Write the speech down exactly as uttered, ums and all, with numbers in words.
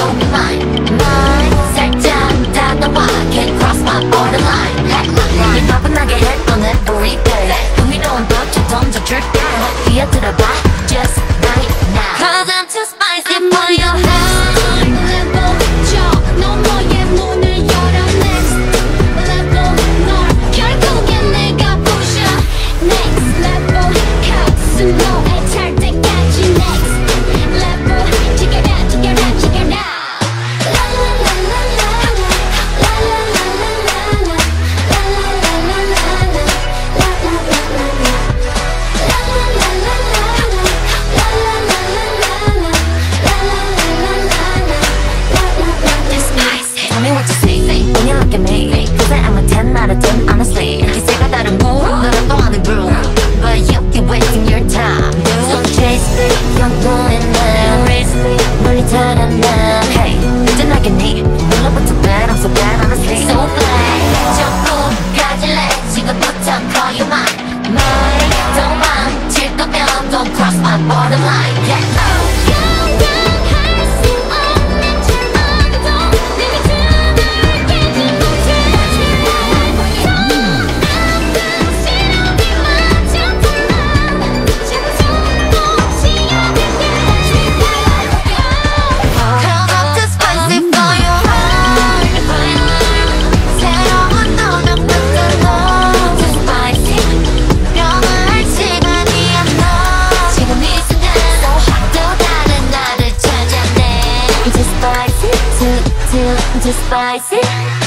you'll be mine. Mine 살짝 다가와 can't cross my borderline. 이 바쁜하게 했던 everyday 흥미로운 덫을 던져줄게. 뛰어들어봐 just right now. Cause I'm too spicy for your heart. level 저 너머의 문을 열어 next level 널 결국엔 내가 부셔 next level 가슴으로 찰 때까지 next level 지겨라 지겨라 지겨라 Tell me what you see when you look at me. Cause I'm a ten out of ten honestly. 기세가 다른 move, 너랑 동안의 groove. But you keep wasting your time. So chase me, 영원히 난 race me, 멀리 타는 난 Hey, 이제 나겠니? You're love too bad, I'm so bad honestly. So bad, 전부 가질래 지금부터 call you mine. Mine, 도망칠 거면 don't cross my borderline. Yeah, oh. Too spicy